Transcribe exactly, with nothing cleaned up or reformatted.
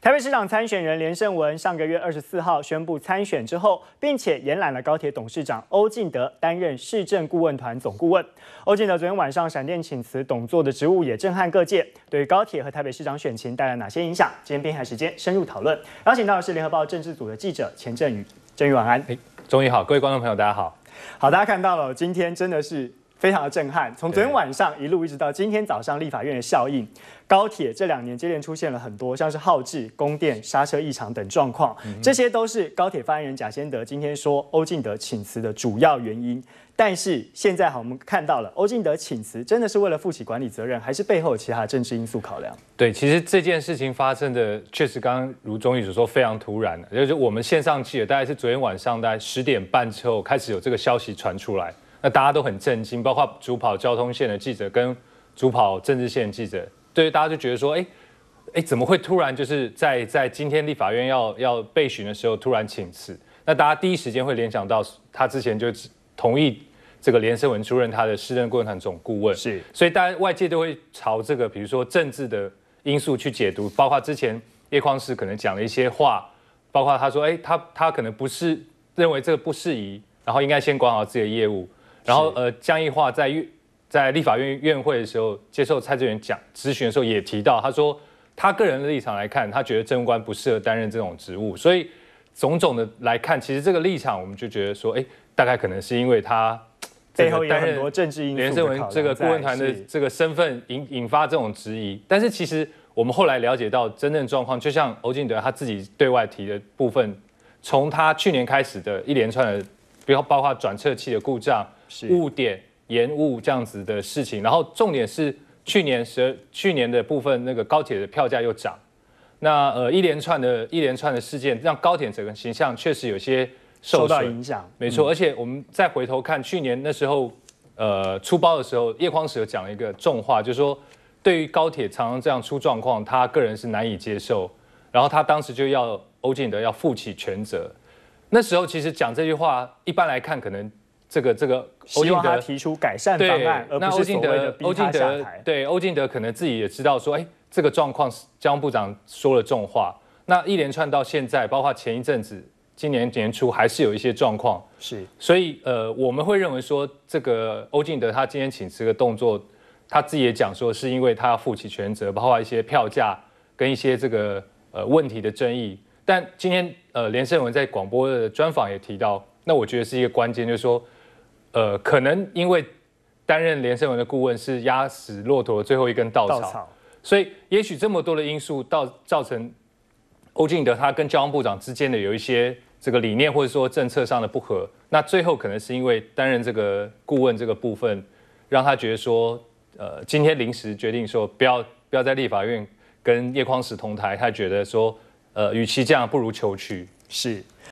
台北市长参选人连胜文上个月二十四号宣布参选之后，并且延揽了高铁董事长欧进德担任市政顾问团总顾问。欧进德昨天晚上闪电请辞董座的职务，也震撼各界。对于高铁和台北市长选情带来哪些影响？今天编排时间深入讨论，邀请到的是联合报政治组的记者钱振宇。振宇晚安。 哎，钟宇好，各位观众朋友大家好。 好，大家看到了，今天真的是非常的震撼，从昨天晚上一路一直到今天早上，立法院的效应，高铁这两年接连出现了很多像是耗制、供电、刹车异常等状况，这些都是高铁发言人贾先德今天说欧进德请辞的主要原因。但是现在好，我们看到了欧进德请辞真的是为了负起管理责任，还是背后有其他的政治因素考量？ 对，其实这件事情发生的确实刚刚如钟宇所说非常突然，就是我们线上记者大概是昨天晚上大概十点半之后开始有这个消息传出来。那大家都很震惊，包括主跑交通线的记者跟主跑政治线的记者，对，大家就觉得说，哎，哎，怎么会突然就是在在今天立法院要要备询的时候突然请辞？那大家第一时间会联想到他之前就同意这个连胜文出任他的市政顾问团总顾问， 是， 所以大家外界都会朝这个比如说政治的因素去解读，包括之前叶匡时可能讲了一些话，包括他说，哎，他他可能不是认为这个不适宜，然后应该先管好自己的业务。然后，呃，江宜桦在在立法院院会的时候接受蔡正元讲咨询的时候也提到，他说他个人的立场来看，他觉得政务官不适合担任这种职务，所以种种的来看，其实这个立场我们就觉得说，哎，大概可能是因为他背后有很多政治因素， 连胜文这个顾问团的这个身份引引发这种质疑，但是其实我们后来了解到真正状况，就像欧进德他自己对外提的部分，从他去年开始的一连串的，比如包括转测器的故障。误点、延误这样子的事情，然后重点是去年十去年的部分，那个高铁的票价又涨，那呃一连串的一连串的事件，让高铁整个形象确实有些受到影响。 没错，嗯、而且我们再回头看去年那时候，呃出包的时候，叶匡时有讲了一个重话，就是说对于高铁常常这样出状况，他个人是难以接受，然后他当时就要欧进德要负起全责。那时候其实讲这句话，一般来看可能。这个这个欧进德提出改善方案，而不是所谓的逼他下台。 对，欧进德可能自己也知道说，哎，这个状况，交通部长说了重话。那一连串到现在，包括前一阵子，今年年初还是有一些状况。 是， 所以呃，我们会认为说，这个欧进德他今天请辞的动作，他自己也讲说，是因为他要负起全责，包括一些票价跟一些这个呃问题的争议。但今天呃，连胜文在广播的专访也提到，那我觉得是一个关键，就是说。呃，可能因为担任连胜文的顾问是压死骆驼的最后一根稻草， 稻草所以也许这么多的因素到造成欧进德他跟交通部长之间的有一些这个理念或者说政策上的不合，那最后可能是因为担任这个顾问这个部分，让他觉得说，呃，今天临时决定说不要不要在立法院跟叶匡时同台，他觉得说，呃，与其这样，不如求取。 是，